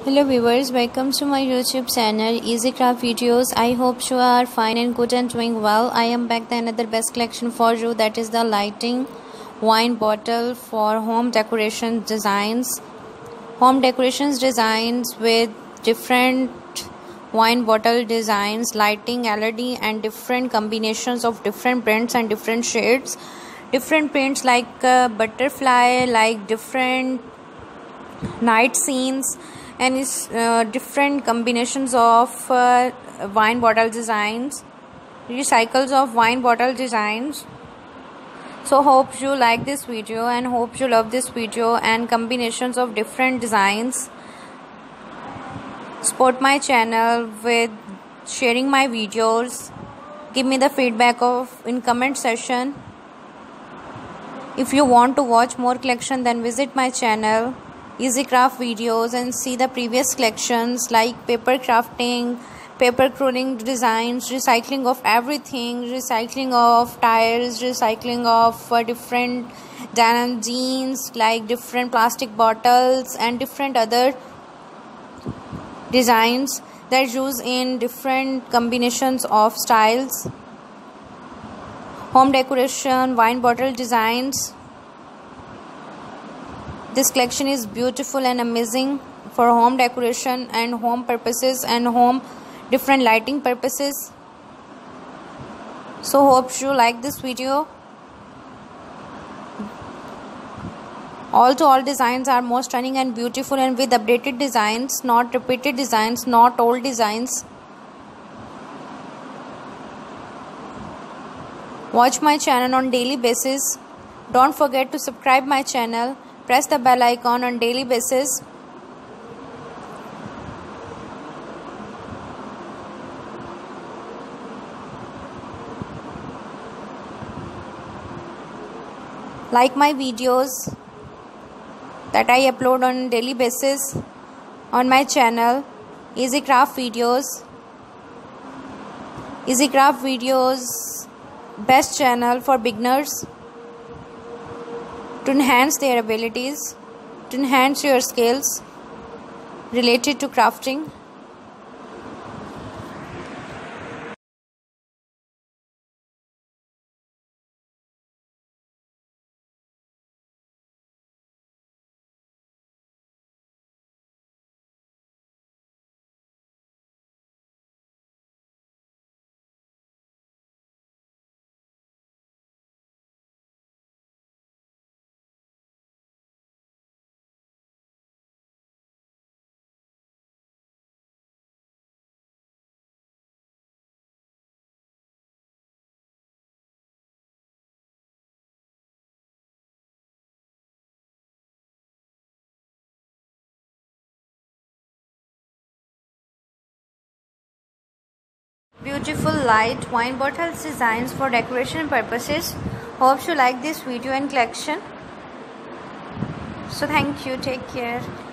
Hello viewers, welcome to my YouTube channel Easy Craft Videos. I hope you are fine and good and doing well. I am back with another best collection for you, that is the lighting wine bottle for home decoration designs. Home decorations designs with different wine bottle designs, lighting, LED and different combinations of different prints and different shades. Different prints like butterfly, like different night scenes, and different combinations of wine bottle designs, recycles of wine bottle designs. So hope you like this video and hope you love this video and combinations of different designs. Support my channel with sharing my videos. Give me the feedback in comment section. If you want to watch more collection, then visit my channel Easy Craft Videos and see the previous collections like paper crafting, paper crooning designs, recycling of everything, recycling of tires, recycling of different denim jeans, like different plastic bottles and different other designs that use in different combinations of styles. Home decoration, wine bottle designs. This collection is beautiful and amazing for home decoration and home purposes and home different lighting purposes. So hope you like this video. All designs are most stunning and beautiful and with updated designs, not repeated designs, not old designs. Watch my channel on daily basis. Don't forget to subscribe my channel. Press the bell icon on daily basis. Like my videos that I upload on daily basis on my channel Easy Craft Videos. Easy Craft Videos, best channel for beginners to enhance their abilities, to enhance your skills related to crafting. Beautiful light wine bottles designs for decoration purposes. Hope you like this video and collection. So thank you. Take care.